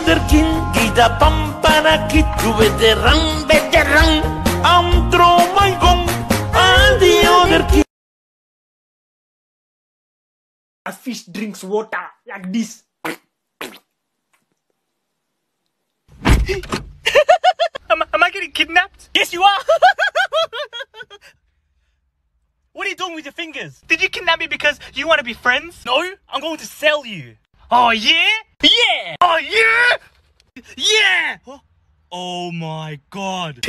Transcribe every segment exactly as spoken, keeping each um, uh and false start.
der kind gida pampana kitu veteran veteran antro my gong all the other kid. A fish drinks water like this. am, am I getting kidnapped? Yes, you are. What are you doing with your fingers? Did you kidnap me because you want to be friends? No, I'm going to sell you. Oh, yeah? Yeah! Oh, yeah! Yeah! Oh, my God.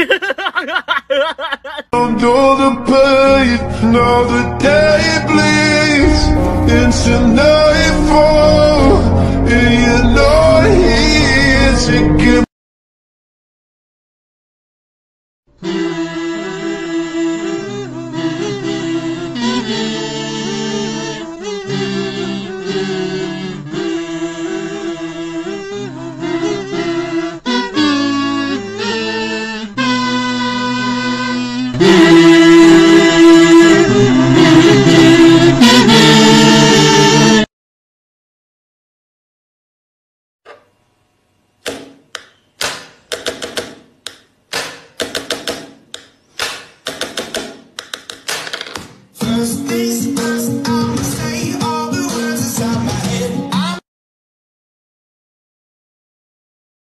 Under the pain, now the day bleeds into nightfall, and you're not here to give. First day